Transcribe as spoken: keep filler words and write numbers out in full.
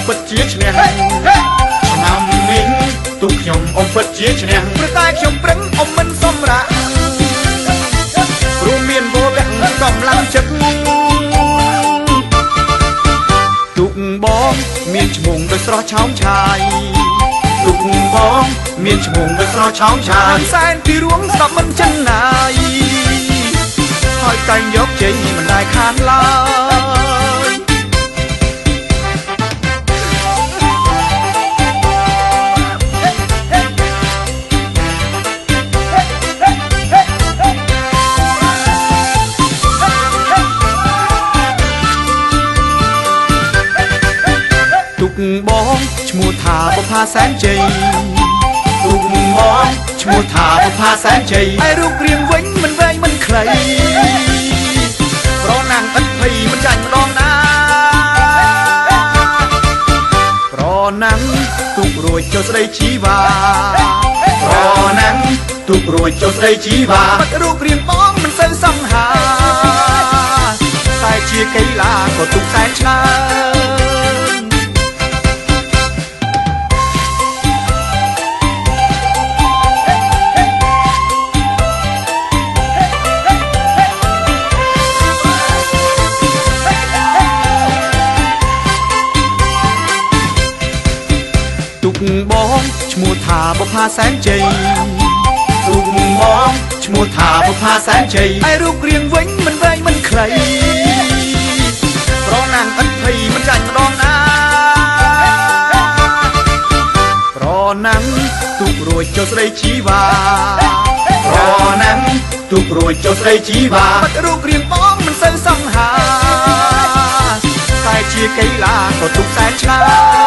ពិតជាឈ្នះឆ្នាំនេះទុកខ្ញុំអ៊ំពិតជាឈ្នះព្រោះតែខ្ញុំប្រឹងអ៊ំមិនសម្រាប់ព្រោះមានវរៈកំឡាំងចិត្តទុកបងមានឈ្មោះដោយស្រស់ឆោមឆាយទុកបងមានឈ្មោះដោយស្រស់ឆោមឆាយសែនពីរួងស្ដាប់មិនចិនណាយហើយតែងយកចេញមិនដែលខានឡើយទុកបងឈ្មោះថាបុប្ផាសែនជ័យទុកបងឈ្មោះថាបុប្ផាសែនជ័យហើយរូបរាងវិញមិនវែងមិនខ្លីប្រណាំងឥតភ័យមិនចាញ់ម្ដងណាប្រណាំងទុករួចចុះស្ដីជីវ៉ាប្រណាំងទុករួចចុះស្ដីជីវ៉ាបាត់រូបរាងបងមិនសូវសង្ហាតែជាកីឡាក៏ទុកសែនឆ្លើទុកបងឈ្មោះថាបុប្ផាសែនជ័យទុកបងឈ្មោះថាបុប្ផាសែនជ័យហើយរូបរាងវិញមិនវែងមិនខ្លីប្រណាំងឥតភ័យមិនចាញ់ម្ដងណាប្រណាំងទុករួចចុះស្ដីជីវ៉ាប្រណាំងទុករួចចុះស្ដីជីវ៉ាបាត់រូបរាងបងមិនសូវសង្ហាតែជាកីឡាក៏ទុកសែនឆ្លើយ